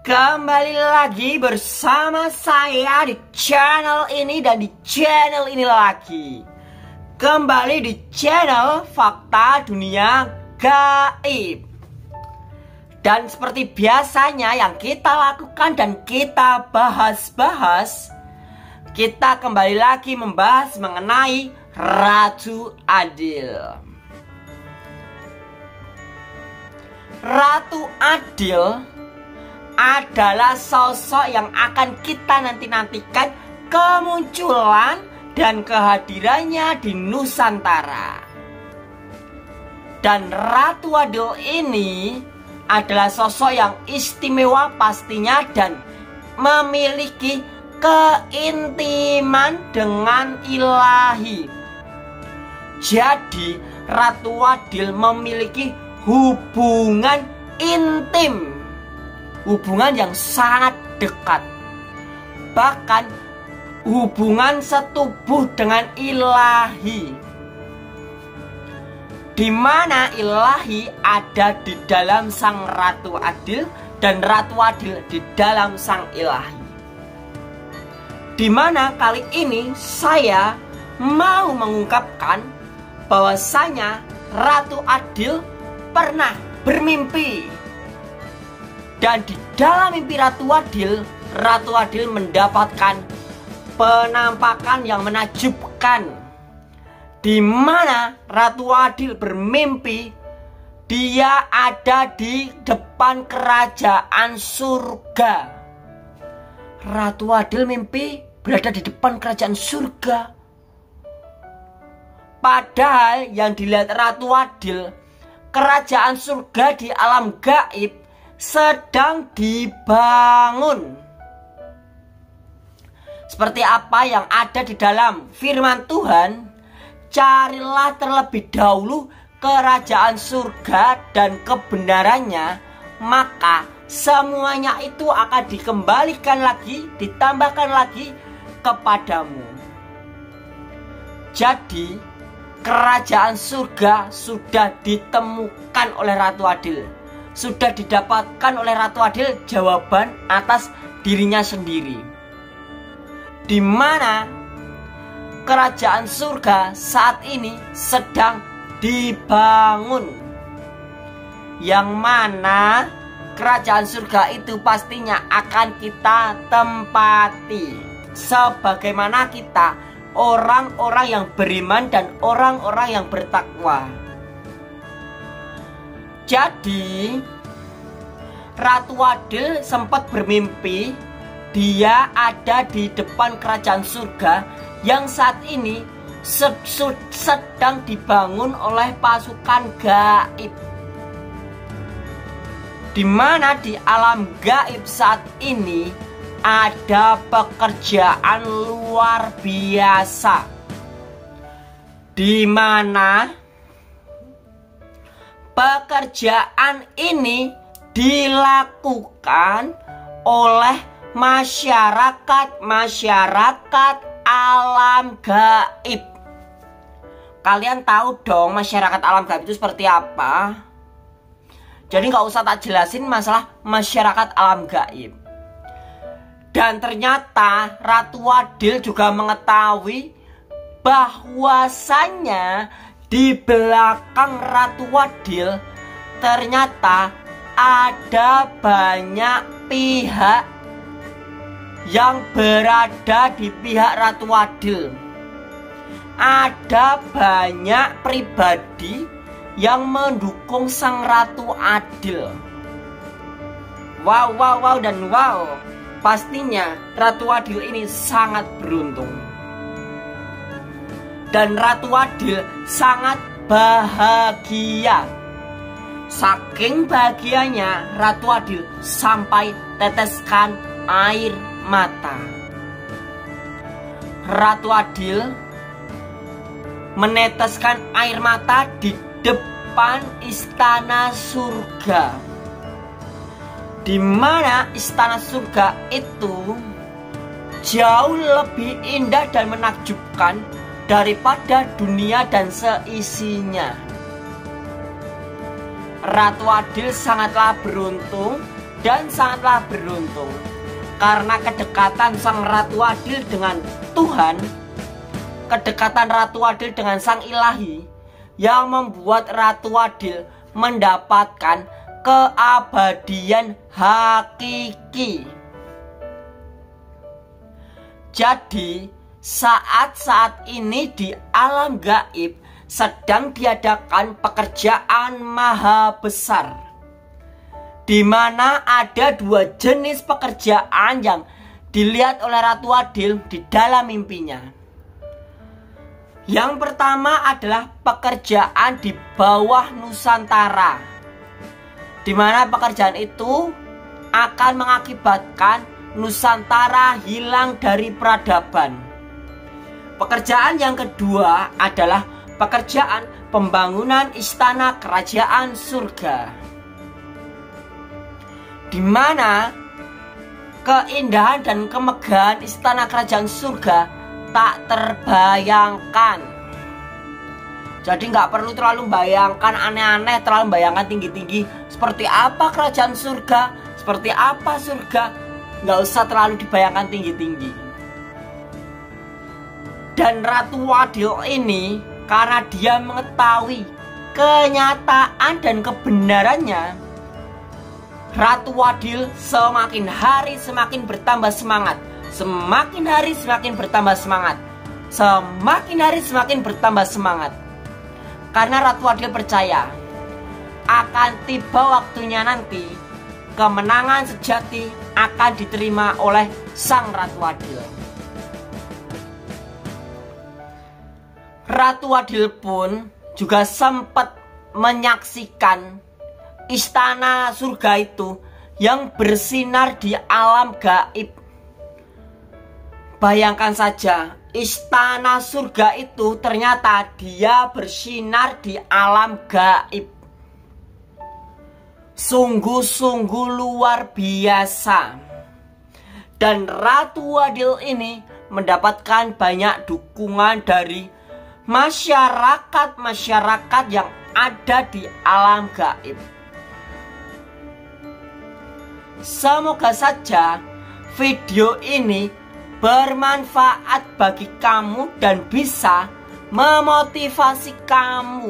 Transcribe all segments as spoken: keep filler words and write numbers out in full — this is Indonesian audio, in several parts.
Kembali lagi bersama saya di channel ini dan di channel ini lagi. Kembali di channel Fakta Dunia Gaib. Dan seperti biasanya yang kita lakukan dan kita bahas-bahas, kita kembali lagi membahas mengenai Ratu Adil. Ratu Adil adalah sosok yang akan kita nanti-nantikan kemunculan dan kehadirannya di Nusantara. Dan Ratu Adil ini adalah sosok yang istimewa pastinya dan memiliki keintiman dengan ilahi. Jadi Ratu Adil memiliki hubungan intim, hubungan yang sangat dekat, bahkan hubungan setubuh dengan ilahi, di mana ilahi ada di dalam sang Ratu Adil dan Ratu Adil di dalam sang ilahi. Di mana kali ini saya mau mengungkapkan bahwasanya Ratu Adil pernah bermimpi. Dan di dalam mimpi Ratu Adil, Ratu Adil mendapatkan penampakan yang menakjubkan, di mana Ratu Adil bermimpi dia ada di depan kerajaan surga. Ratu Adil mimpi berada di depan kerajaan surga. Padahal yang dilihat Ratu Adil, kerajaan surga di alam gaib sedang dibangun. Seperti apa yang ada di dalam firman Tuhan, carilah terlebih dahulu kerajaan surga dan kebenarannya, maka semuanya itu akan dikembalikan lagi, ditambahkan lagi kepadamu. Jadi kerajaan surga sudah ditemukan oleh Ratu Adil, sudah didapatkan oleh Ratu Adil jawaban atas dirinya sendiri, di mana kerajaan surga saat ini sedang dibangun, yang mana kerajaan surga itu pastinya akan kita tempati sebagaimana kita orang-orang yang beriman dan orang-orang yang bertakwa. Jadi Ratu Adil sempat bermimpi dia ada di depan kerajaan surga yang saat ini sedang dibangun oleh pasukan gaib, di mana di alam gaib saat ini ada pekerjaan luar biasa, di mana pekerjaan ini dilakukan oleh masyarakat-masyarakat alam gaib. Kalian tahu dong masyarakat alam gaib itu seperti apa? Jadi nggak usah tak jelasin masalah masyarakat alam gaib. Dan ternyata Ratu Adil juga mengetahui bahwasannya di belakang Ratu Adil ternyata ada banyak pihak yang berada di pihak Ratu Adil. Ada banyak pribadi yang mendukung sang Ratu Adil. Wow, wow, wow, dan wow. Pastinya Ratu Adil ini sangat beruntung. Dan Ratu Adil sangat bahagia. Saking bahagianya Ratu Adil sampai teteskan air mata. Ratu Adil meneteskan air mata di depan istana surga, di mana istana surga itu jauh lebih indah dan menakjubkan daripada dunia dan seisinya. Ratu Adil sangatlah beruntung dan sangatlah beruntung karena kedekatan sang Ratu Adil dengan Tuhan, kedekatan Ratu Adil dengan sang Ilahi yang membuat Ratu Adil mendapatkan keabadian hakiki. Jadi saat-saat ini di alam gaib sedang diadakan pekerjaan maha besar, di mana ada dua jenis pekerjaan yang dilihat oleh Ratu Adil di dalam mimpinya. Yang pertama adalah pekerjaan di bawah Nusantara, di mana pekerjaan itu akan mengakibatkan Nusantara hilang dari peradaban. Pekerjaan yang kedua adalah pekerjaan pembangunan istana kerajaan surga, di mana keindahan dan kemegahan istana kerajaan surga tak terbayangkan. Jadi nggak perlu terlalu bayangkan aneh-aneh, terlalu bayangkan tinggi-tinggi seperti apa kerajaan surga, seperti apa surga. Nggak usah terlalu dibayangkan tinggi-tinggi. Dan Ratu Adil ini, karena dia mengetahui kenyataan dan kebenarannya, Ratu Adil semakin hari semakin bertambah semangat, semakin hari semakin bertambah semangat, semakin hari semakin bertambah semangat. Karena Ratu Adil percaya akan tiba waktunya nanti kemenangan sejati akan diterima oleh sang Ratu Adil. Ratu Adil pun juga sempat menyaksikan istana surga itu yang bersinar di alam gaib. Bayangkan saja, istana surga itu ternyata dia bersinar di alam gaib. Sungguh-sungguh luar biasa. Dan Ratu Adil ini mendapatkan banyak dukungan dari masyarakat-masyarakat yang ada di alam gaib. Semoga saja video ini bermanfaat bagi kamu dan bisa memotivasi kamu.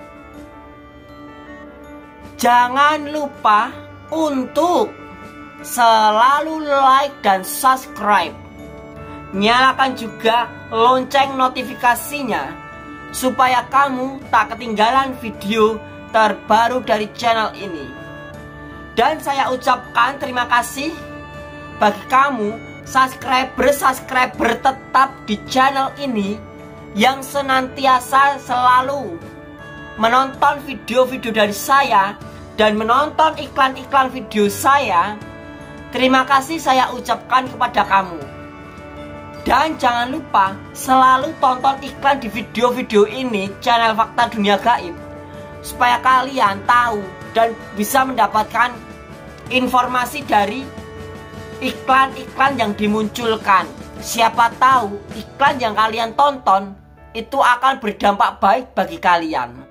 Jangan lupa untuk selalu like dan subscribe. Nyalakan juga lonceng notifikasinya supaya kamu tak ketinggalan video terbaru dari channel ini. Dan saya ucapkan terima kasih bagi kamu subscriber-subscriber tetap di channel ini yang senantiasa selalu menonton video-video dari saya dan menonton iklan-iklan video saya. Terima kasih saya ucapkan kepada kamu. Dan jangan lupa selalu tonton iklan di video-video ini channel Fakta Dunia Gaib, supaya kalian tahu dan bisa mendapatkan informasi dari iklan-iklan yang dimunculkan. Siapa tahu iklan yang kalian tonton itu akan berdampak baik bagi kalian.